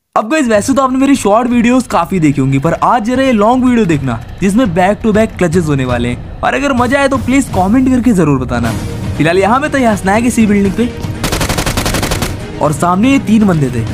अब गाइस वैसे तो आपने मेरी शॉर्ट वीडियोस काफी देखी होंगी, पर आज जरा ये लॉन्ग वीडियो देखना जिसमें बैक टू बैक क्लचेस होने वाले हैं। और अगर मजा आए तो प्लीज कमेंट करके जरूर बताना। फिलहाल यहाँ पे तो यहाँ स्नैक इसी बिल्डिंग पे, और सामने ये 3 बंदे थे।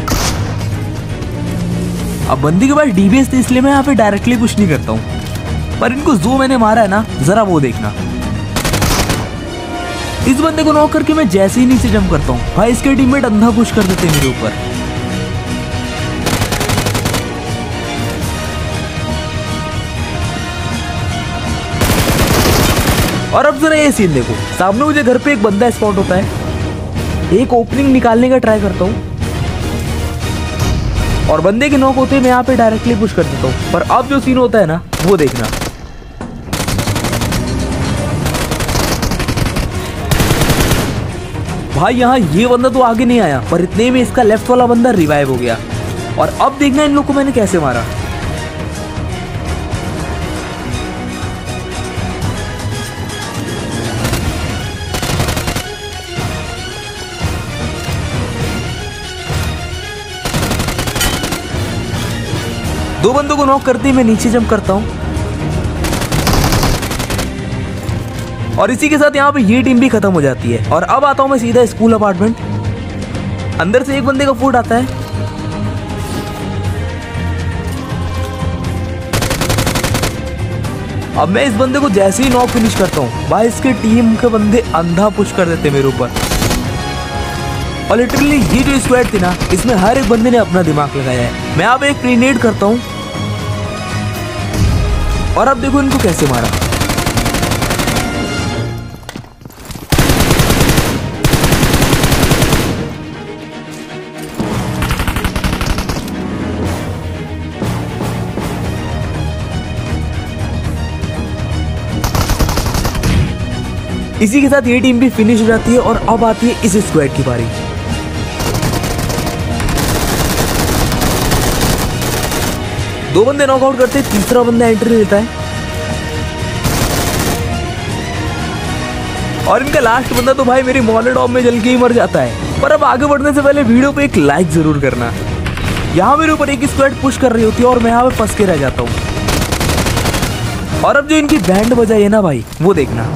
अब बंदी के पास डीबीएस थे इसलिए मैं यहाँ पे डायरेक्टली पुश नहीं करता हूँ, पर इनको जो मैंने मारा है ना जरा वो देखना। इस बंदे को नॉक करके मैं जैसे ही नीचे जंप करता हूँ भाई इसके टीममेट अंधा पुश कर देते हैं मेरे ऊपर। और अब जरा ये सीन देखो, सामने मुझे घर पे एक बंदा स्पॉट होता है, एक ओपनिंग निकालने का ट्राई करता हूँ और बंदे के नॉक होते हैं मैं यहाँ पे डायरेक्टली पुश कर देता हूँ। पर अब जो सीन होता है ना वो देखना। भाई यहाँ ये बंदा तो आगे नहीं आया, पर इतने में इसका लेफ्ट वाला बंदा रिवाइव हो गया। और अब देखना इन लोग को मैंने कैसे मारा। दो बंदों को नॉक करते ही मैं नीचे जंप करता हूं और इसी के साथ यहाँ पे ये टीम भी खत्म हो जाती है। और अब आता हूं मैं सीधा स्कूल अपार्टमेंट। अंदर से एक बंदे का फुट आता है, अब मैं इस बंदे को जैसे ही नॉक फिनिश करता हूँ भाई इसके टीम के बंदे अंधा पुश कर देते मेरे ऊपर। और लिटरली ये जो स्क्वाड थी ना इसमें हर एक बंदे ने अपना दिमाग लगाया है। मैं अब एक ग्रेनेड करता हूं और अब देखो इनको कैसे मारा। इसी के साथ ये टीम भी फिनिश हो जाती है और अब आती है इस स्क्वाड की बारी। दो बंदे नॉकआउट करते हैं, तीसरा बंदा एंट्री लेता है और इनका लास्ट बंदा तो भाई मेरी मॉलोटॉव में जल के ही मर जाता है। पर अब आगे बढ़ने से पहले वीडियो पे एक लाइक जरूर करना। यहाँ मेरे ऊपर एक स्क्वाड पुश कर रही होती है और मैं यहाँ पे फंस के रह जाता हूँ। और अब जो इनकी बैंड बजाई है ना भाई वो देखना।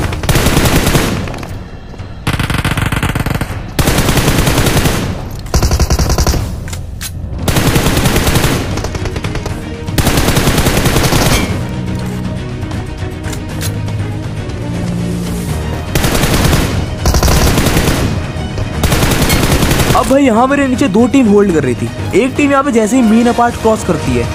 अब भाई यहाँ मेरे नीचे 2 टीम होल्ड कर रही थी। एक टीम यहाँ पे जैसे ही मीन अपार्ट क्रॉस करती है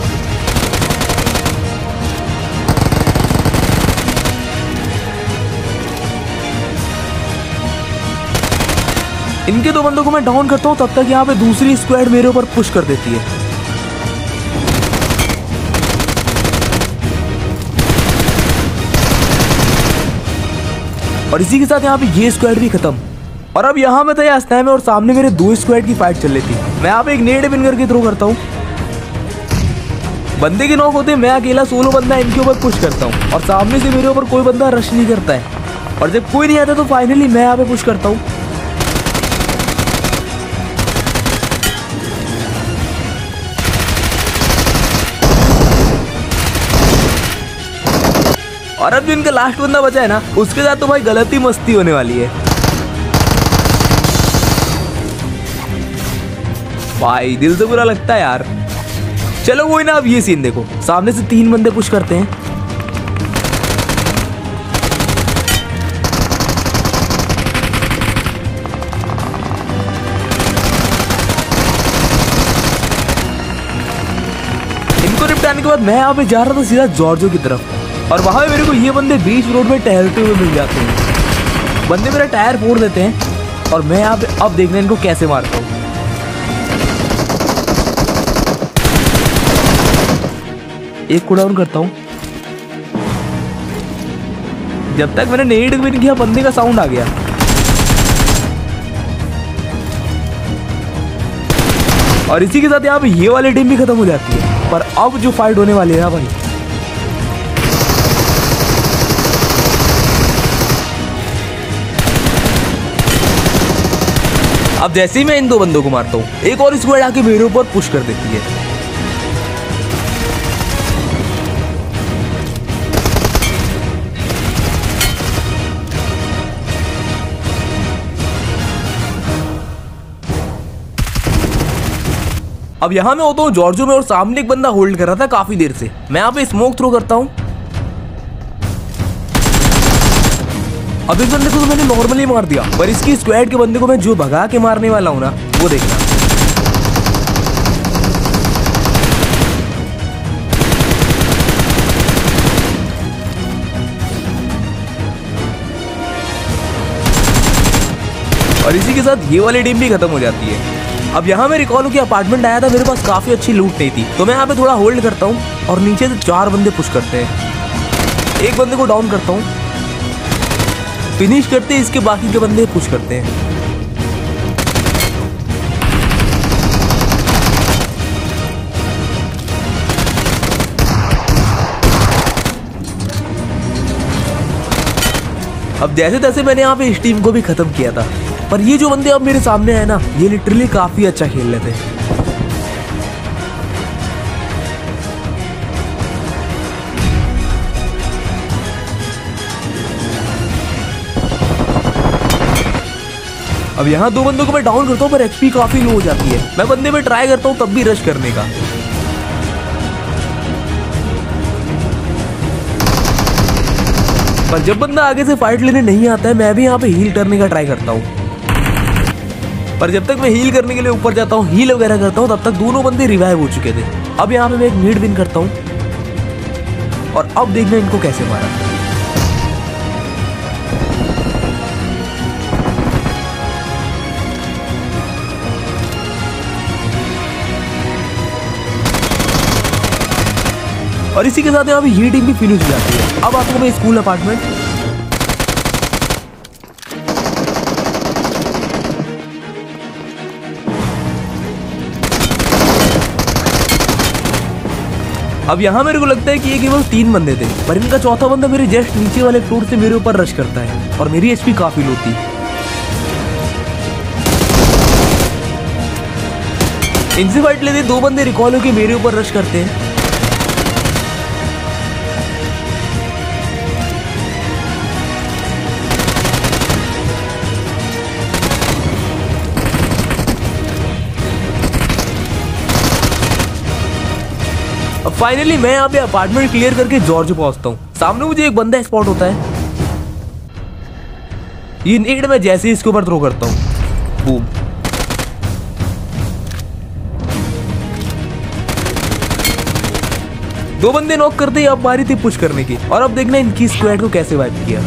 इनके 2 बंदों को मैं डाउन करता हूँ, तब तक यहाँ पे दूसरी स्क्वाड मेरे ऊपर पुश कर देती है। और इसी के साथ यहाँ पे ये स्क्वाड भी खत्म। और अब यहाँ मैं तैयार स्नैप में और सामने मेरे 2 स्क्वाड की फाइट चल रही थी। मैं यहाँ पे एक नेड पिन करके थ्रो करता हूँ, बंदे के नॉक होते हैं, मैं अकेला सोलो बंदा इनके ऊपर पुश करता हूँ और सामने से मेरे ऊपर कोई बंदा रश नहीं करता है। और जब कोई नहीं आता तो फाइनली मैं यहाँ पे पुश करता हूँ। और अब जो इनका लास्ट बंदा बचा है ना उसके साथ तो भाई गलत ही मस्ती होने वाली है। भाई दिल से बुरा लगता है यार। चलो वही ना, अब ये सीन देखो, सामने से 3 बंदे पुश करते हैं इनको निपटाने के बाद मैं यहाँ पे जा रहा था सीधा जॉर्जो की तरफ और वहां मेरे को ये बंदे बीच रोड में टहलते हुए मिल जाते हैं। बंदे मेरा टायर फोड़ देते हैं और मैं यहाँ पे अब देखना इनको कैसे मारता हूँ। एक को डाउन करता हूं। जब तक मैंने नेड विन किया बंदे का साउंड आ गया और इसी के साथ यहाँ पे ये वाली टीम भी खत्म हो जाती है। पर अब जो फाइट होने वाली है ना भाई, अब जैसे ही मैं इन दो बंदों को मारता हूँ, एक और स्क्वाड आके मेरे ऊपर पुश कर देती है। अब यहाँ मैं होता हूँ जॉर्जो में और सामने एक बंदा होल्ड कर रहा था काफी देर से। मैं यहाँ पे स्मोक थ्रो करता हूँ। अब इस बंदे को तो मैंने नॉर्मली मार दिया, पर इसकी स्क्वाड के बंदे को मैं जो भगा के मारने वाला हूँ ना, वो देखना। और इसी के साथ ये वाली टीम भी खत्म हो जाती है। अब यहाँ मैं रिकॉल की अपार्टमेंट आया था, मेरे पास काफी अच्छी लूट नहीं थी, तो मैं यहाँ पे थोड़ा होल्ड करता हूँ और नीचे से 4 बंदे पुश करते हैं। एक बंदे को डाउन करता हूँ, फिनिश करते हैं, इसके बाकी के बंदे पुश करते हैं। अब जैसे तैसे मैंने यहाँ पे इस टीम को भी खत्म किया था, पर ये जो बंदे अब मेरे सामने है ना, ये लिटरली काफी अच्छा खेल रहे थे। अब यहाँ 2 बंदों को मैं डाउन करता हूँ, पर एचपी काफी लो हो जाती है। मैं बंदे में ट्राई करता हूँ तब भी रश करने का, पर जब बंदा आगे से फाइट लेने नहीं आता है, मैं भी यहाँ पे हील करने का ट्राई करता हूँ। पर जब तक मैं हील करने के लिए ऊपर जाता हूँ, हील वगैरह करता हूँ, तब तक दोनों बंदे रिवाइव हो चुके थे। अब यहाँ पे मैं एक नीड विन करता हूँ और अब देखना इनको कैसे मारा। और इसी के साथ यहाँ पे ये टीम भी फिनिश हो जाती है। अब आता हूँ मैं स्कूल अपार्टमेंट। अब यहाँ मेरे को लगता है कि ये केवल 3 बंदे थे, पर इनका चौथा बंदा मेरे जस्ट नीचे वाले फ्लोर से मेरे ऊपर रश करता है और मेरी एचपी काफी लो थी। इनसे फाइट लेते 2 बंदे रिकॉल होके मेरे ऊपर रश करते हैं। अब फाइनली मैं यहाँ पे अपार्टमेंट क्लियर करके जॉर्ज पहुंचता हूँ। सामने मुझे एक बंदा स्पॉट होता है। ये नेड मैं जैसे ही इसके ऊपर थ्रो करता हूँ, बूम। दो बंदे नॉक करते ही अब बारी थी पुश करने की, और अब देखना इनकी स्क्वाड को कैसे वाइप किया।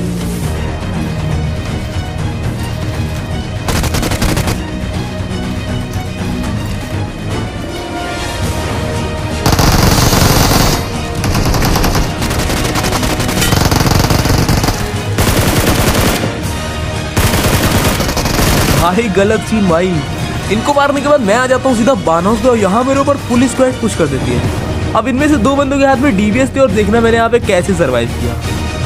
भाई गलत सीन भाई। इनको मारने के बाद मैं आ जाता हूँ सीधा बानोस पे और यहाँ मेरे ऊपर पुलिस स्क्वाड पुश कर देती है। अब इनमें से 2 बंदों के हाथ में डीबीएस थे और देखना मैंने यहाँ पे कैसे सरवाइव किया।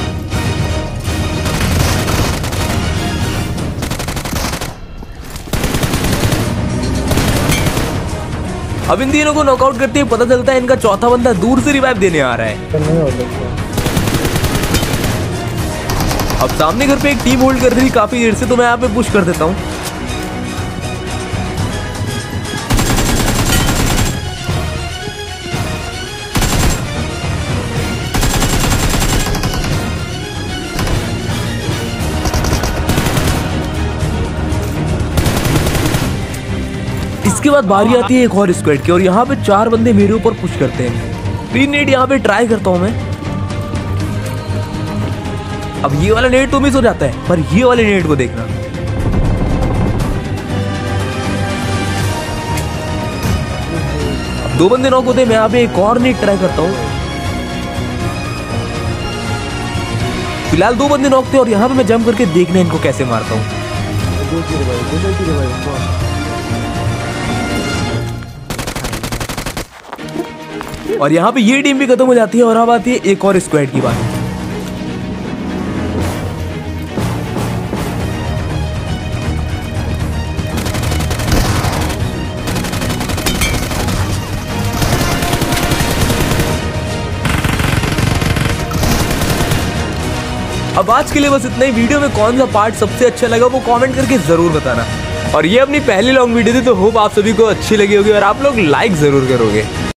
अब इन तीनों को नॉकआउट करते ही पता चलता है इनका चौथा बंदा दूर से रिवाइव देने आ रहा है। अब सामने घर पे एक टीम होल्ड कर रही थी काफी देर से, तो मैं यहाँ पे पुश कर देता हूँ। इसके बाद बारी आती है एक और स्क्वाड की, और यहाँ पे 4 बंदे मेरे ऊपर पुश करते हैं। 3 नेट यहाँ पे ट्राई करता हूँ मैं। अब ये वाला नेट तो मिस हो जाता है, पर ये वाले नेट को देखना। अब 2 बंदे नॉक होते हैं, मैं यहाँ पे एक और नेट ट्राई करता हूँ। फिलहाल 2 बंदे नॉक थे और यहाँ पे मैं जंप करके देखना इनको कैसे मारता हूँ। और यहाँ पे ये टीम भी खत्म हो जाती है और अब आती है एक और स्क्वाड की बात। अब आज के लिए बस इतना ही। वीडियो में कौन सा पार्ट सबसे अच्छा लगा वो कमेंट करके जरूर बताना। और ये अपनी पहली लॉन्ग वीडियो थी, तो होप आप सभी को अच्छी लगी होगी और आप लोग लाइक जरूर करोगे।